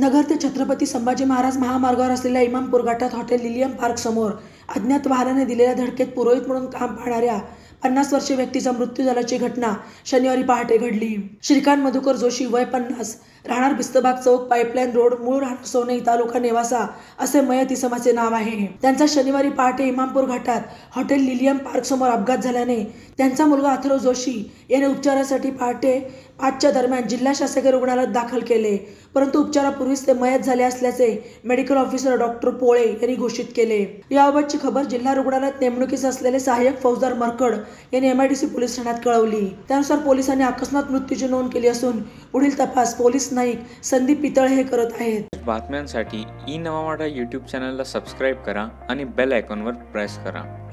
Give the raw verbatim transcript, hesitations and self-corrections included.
नगर ते छत्रपती संभाजी महाराज महामार्गावर असलेल्या इमामपूर घाटात हॉटेल लिलियम पार्क समोर अज्ञात वाहनाने दिलेल्या धडकेत पुरोहित म्हणून काम पाहणाऱ्या पन्नास वर्षीय व्यक्तीचा मृत्यू झाल्याची घटना शनिवारी पहाटे घडली. श्रीकांत मधुकर जोशी, वय पन्नास, राहणार बिस्तबाग चौक, पाईपलाईन रोड, मूळ राहणार सोनई, तालुका नेवासा असे मयत इसमाचे नाव आहे. त्यांचा शनिवारी पहाटे इमामपूर घाटात हॉटेल लिलियम पार्क समोर अपघात झाल्याने त्यांचा मुलगा अथर्व जोशी याने उपचारासाठी पहाटे पाचच्या दरम्यान जिल्हा शासकीय रुग्णालयात दाखल केले, परंतु उपचारापूर्वीच ते मयत झाले असल्याचे मेडिकल ऑफिसर डॉक्टर पोळे यांनी घोषित केले. याबाबतची खबर जिल्हा रुग्णालयात नेमणुकीस असलेले सहाय्यक फौजदार मरकड यांनी एमआयडीसी पोलीस ठाण्यात कळवली. त्यानुसार पोलिसांनी अकस्मात मृत्यूची नोंद केली असून पुढील तपास पोलीस नाईक संदीप पितळे हे करत आहेत. बातम्यांसाठी ई नवा मराठा यूट्यूब चॅनलला सबस्क्राईब करा आणि बेल आयकॉनवर प्रेस करा.